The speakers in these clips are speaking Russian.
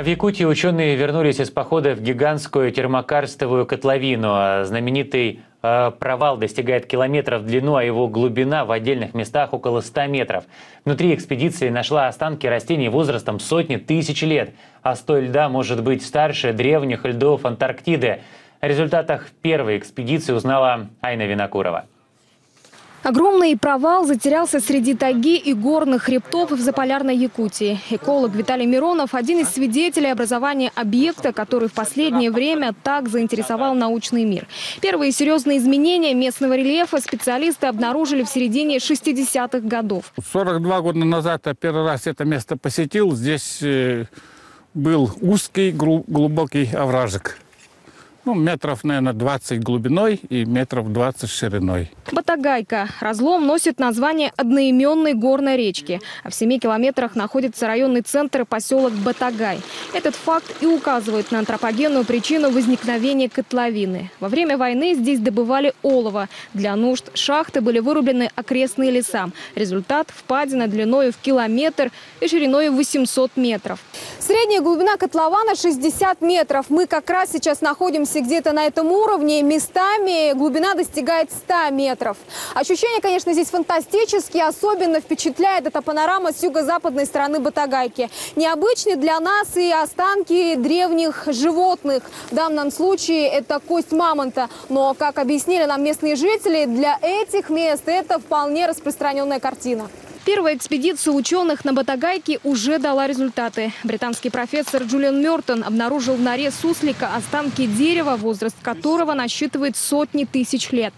В Якутии ученые вернулись из похода в гигантскую термокарстовую котловину. Знаменитый провал достигает километров в длину, а его глубина в отдельных местах около 100 метров. Внутри экспедиции нашла останки растений возрастом сотни тысяч лет. А слой льда может быть старше древних льдов Антарктиды. О результатах первой экспедиции узнала Айна Винокурова. Огромный провал затерялся среди тайги и горных хребтов в заполярной Якутии. Эколог Виталий Миронов – один из свидетелей образования объекта, который в последнее время так заинтересовал научный мир. Первые серьезные изменения местного рельефа специалисты обнаружили в середине 60-х годов. 42 года назад я первый раз это место посетил. Здесь был узкий, глубокий овражек. Метров, наверное, 20 глубиной и метров 20 шириной. Батагайка. Разлом носит название одноименной горной речки. А в 7 километрах находится районный центр поселок Батагай. Этот факт и указывает на антропогенную причину возникновения котловины. Во время войны здесь добывали олово. Для нужд шахты были вырублены окрестные леса. Результат – впадина длиной в километр и шириной 800 метров. Средняя глубина котлована 60 метров. Мы как раз сейчас находимся где-то на этом уровне. Местами глубина достигает 100 метров. Ощущения, конечно, здесь фантастические. Особенно впечатляет эта панорама с юго-западной стороны Батагайки. Необычны для нас и останки древних животных. В данном случае это кость мамонта. Но, как объяснили нам местные жители, для этих мест это вполне распространенная картина. Первая экспедиция ученых на Батагайке уже дала результаты. Британский профессор Джулиан Мёртон обнаружил в норе суслика останки дерева, возраст которого насчитывает сотни тысяч лет.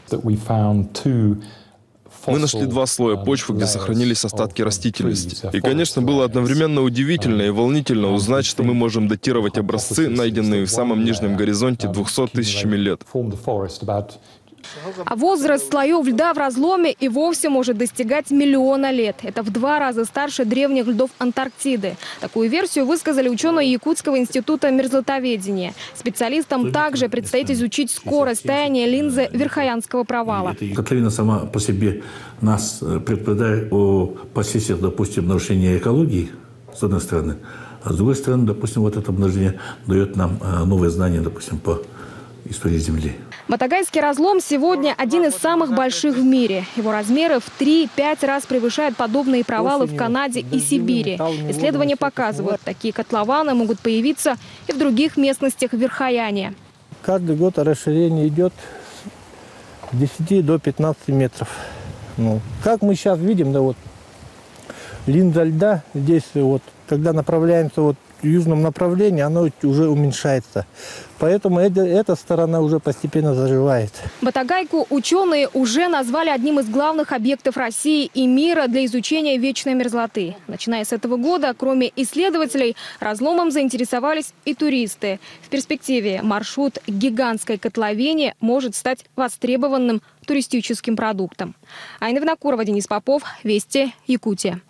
Мы нашли 2 слоя почвы, где сохранились остатки растительности. И, конечно, было одновременно удивительно и волнительно узнать, что мы можем датировать образцы, найденные в самом нижнем горизонте 200 тысячами лет. А возраст слоев льда в разломе и вовсе может достигать миллиона лет. Это в 2 раза старше древних льдов Антарктиды. Такую версию высказали ученые Якутского института мерзлотоведения. Специалистам также предстоит изучить скорость таяния линзы Верхоянского провала. Котловина сама по себе нас предупреждает о последствиях, допустим, нарушения экологии, с одной стороны. А с другой стороны, допустим, вот это обнаружение дает нам новые знания, допустим, по истории Земли. Батагайский разлом сегодня один из самых больших в мире. Его размеры в 3-5 раз превышают подобные провалы в Канаде и Сибири. Исследования показывают, такие котлованы могут появиться и в других местностях Верхояния. Каждый год расширение идет с 10 до 15 метров. Как мы сейчас видим, линза льда здесь, когда направляемся в южном направлении, оно уже уменьшается. Поэтому эта сторона уже постепенно заживает. Батагайку ученые уже назвали одним из главных объектов России и мира для изучения вечной мерзлоты. Начиная с этого года, кроме исследователей, разломом заинтересовались и туристы. В перспективе маршрут к гигантской котловине может стать востребованным туристическим продуктом. Айна Винокурова, Денис Попов, Вести, Якутия.